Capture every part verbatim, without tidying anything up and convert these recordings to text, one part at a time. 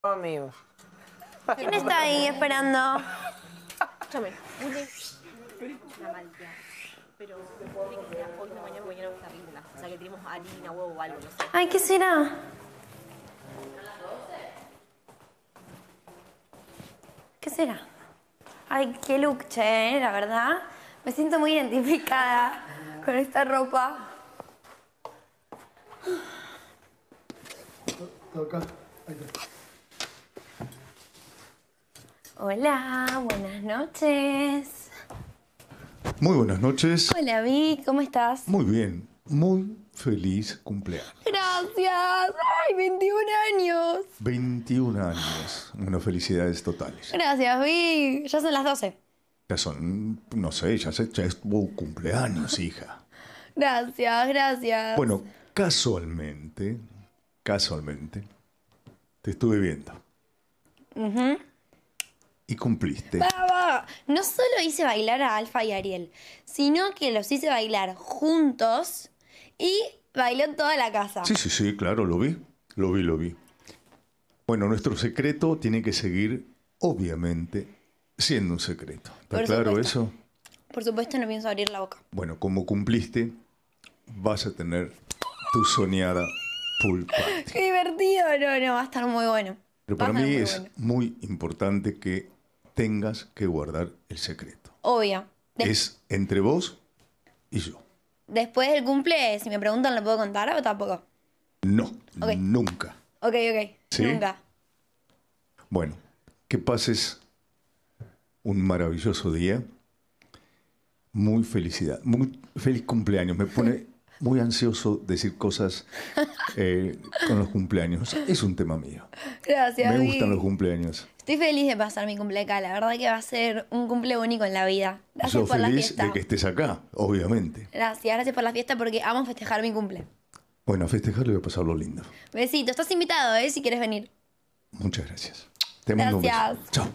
Amigos. ¿Quién está ahí esperando? Escúchame, una malteada. Pero hoy no, mañana, mañana va a estar linda. O sea, que tenemos harina, huevo o algo, no sé. Ay, ¿qué será? ¿Qué será? Ay, qué look, che, la verdad. Me siento muy identificada con esta ropa. Acá. Ahí está. Hola, buenas noches. Muy buenas noches. Hola, Vi, ¿cómo estás? Muy bien. Muy feliz cumpleaños. Gracias. Ay, veintiún años. veintiún años. Unas felicidades totales. Gracias, Vi. Ya son las doce. Ya son, no sé, ya, se, ya es tu cumpleaños, hija. Gracias, gracias. Bueno, casualmente, casualmente, te estuve viendo. Uh-huh. Y cumpliste. ¡Vamos! No solo hice bailar a Alfa y Ariel, sino que los hice bailar juntos y bailó toda la casa. Sí, sí, sí, claro, lo vi. Lo vi, lo vi. Bueno, nuestro secreto tiene que seguir, obviamente, siendo un secreto. ¿Está Por claro supuesto. eso? Por supuesto, no pienso abrir la boca. Bueno, como cumpliste, vas a tener tu soñada pool party. ¡Qué divertido! No, no, va a estar muy bueno. Pero Va a para estar mí muy es bueno. muy importante que tengas que guardar el secreto. Obvio. Des- Es entre vos y yo. Después del cumple, si me preguntan, ¿lo puedo contar o tampoco? No, Ok. nunca. Ok, ok. ¿Sí? Nunca. Bueno, que pases un maravilloso día. Muy felicidad. Muy feliz cumpleaños. Me pone muy ansioso decir cosas eh, con los cumpleaños. Es un tema mío. Gracias, Me Vi. gustan los cumpleaños. Estoy feliz de pasar mi cumple acá. La verdad que va a ser un cumple único en la vida. Gracias Yo por la feliz fiesta. de que estés acá, obviamente. Gracias, gracias por la fiesta porque amo festejar mi cumple. Bueno, a festejarlo y a pasarlo lindo. Besito, estás invitado, ¿eh? Si quieres venir. Muchas gracias. Te mando un beso. Gracias. Chao.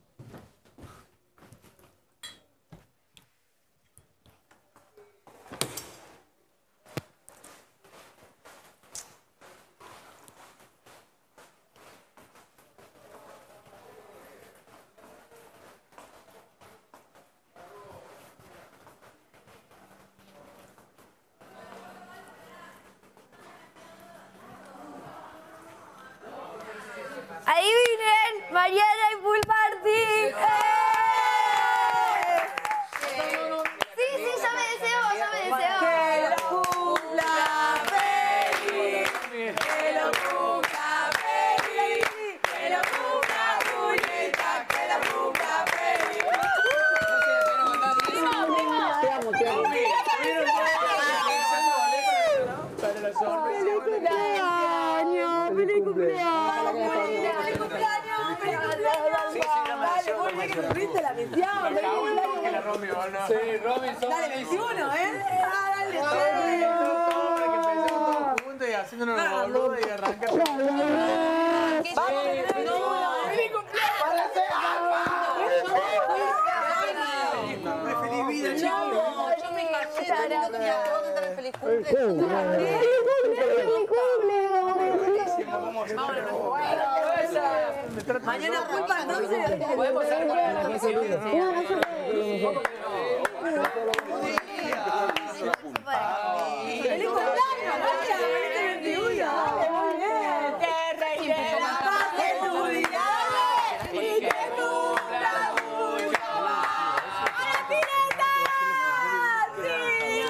Adivinen, mañana hay pool party. ¡Eh! Sí, sí, ya me deseo, ya me deseo. Que lo cumpla feliz, que lo cumpla feliz, que lo cumpla Julieta, que lo cumpla feliz. Te amo, te amo. Para los hombres. ¡Feliz cumpleaños! ¡Feliz cumpleaños! ¡Feliz cumpleaños! Dale, vos ya que tuviste la mención. Que la Romy, ¿no? Sí, Romy, dale, veintiuno, ¿eh? Dale, dale. Que empecemos todos juntos y haciéndonos los boludos y arrancar. ¡Vamos, ¡feliz cumpleaños! ¡Feliz vida, chicos! Yo me cansé, no tenía que cantar feliz cumple. Mañana culpa, entonces. Podemos hacer con la que se